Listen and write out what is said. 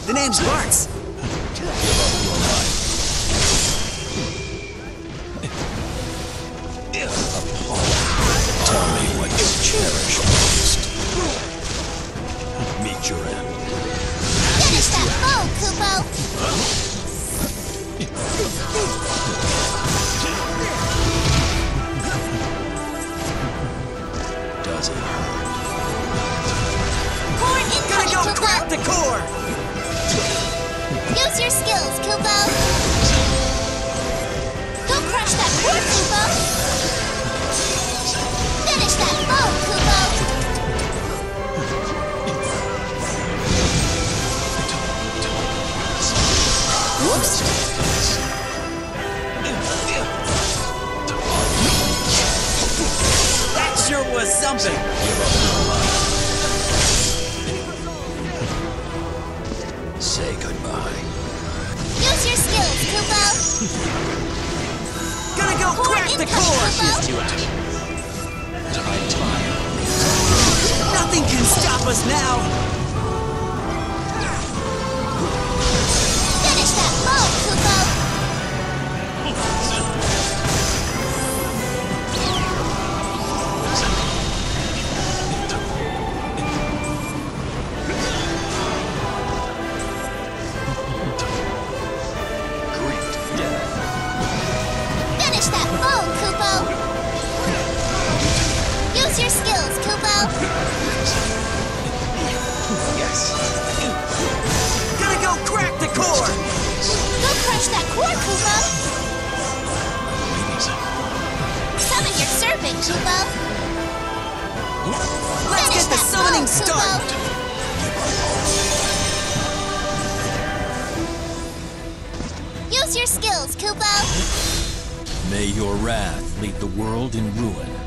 The name's Bartz. Give up your life. Tell me what you cherish most. Meet your end. Finish that foe, Kupo! Does it hurt? Core Gotta incoming, go Kupo! crack the core! Use your skills, Kupo! Go crush that core, Kupo! Finish that foe, Kupo! Whoops! That sure was something! Give up your life. Say goodbye. Use your skills, Kupo! Gotta go Core crack the incoming, core! Kupo! Nothing can stop us now! Finish that foe, Kupo! Great death. Finish that foe, Kupo! Use your skills, Kupo! Yes. Gotta go crack the core! Go crush that core, Kupo! Summon your serpent, Kupo! Let's Finish get the that summoning foe, started! Kupo! Use your skills, Kupo! May your wrath lead the world in ruin.